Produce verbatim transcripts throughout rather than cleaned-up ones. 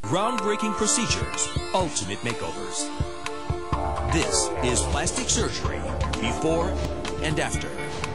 Groundbreaking procedures, ultimate makeovers. This is plastic surgery, before and after.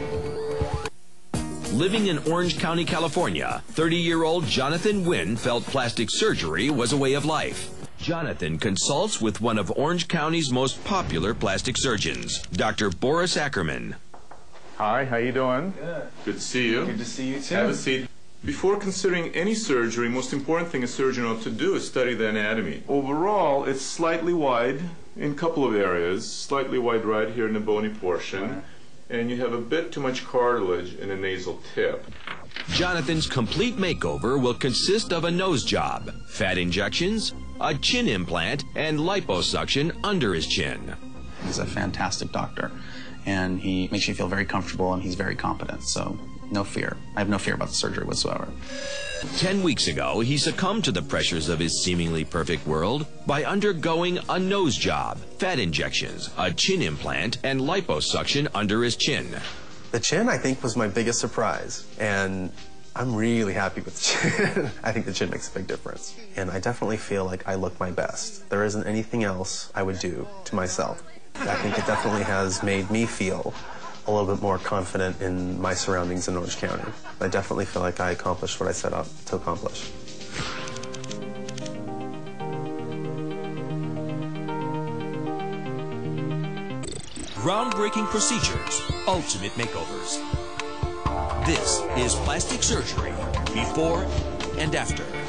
Living in Orange County, California, thirty-year-old Jonathan Wynn felt plastic surgery was a way of life. Jonathan consults with one of Orange County's most popular plastic surgeons, Doctor Boris Ackerman. Hi, how you doing? Good. Good to see you. Good to see you too. Have a seat. Before considering any surgery, most important thing a surgeon ought to do is study the anatomy. Overall, it's slightly wide in a couple of areas, slightly wide right here in the bony portion, right. And you have a bit too much cartilage in the nasal tip. Jonathan's complete makeover will consist of a nose job, fat injections, a chin implant, and liposuction under his chin. He's a fantastic doctor, and he makes you feel very comfortable, and he's very competent, so no fear. I have no fear about the surgery whatsoever. Ten weeks ago, he succumbed to the pressures of his seemingly perfect world by undergoing a nose job, fat injections, a chin implant, and liposuction under his chin. The chin, I think, was my biggest surprise, and I'm really happy with the chin. I think the chin makes a big difference, and I definitely feel like I look my best. There isn't anything else I would do to myself. I think it definitely has made me feel a little bit more confident in my surroundings in Orange County. I definitely feel like I accomplished what I set out to accomplish. Groundbreaking procedures, ultimate makeovers. This is plastic surgery, before and after.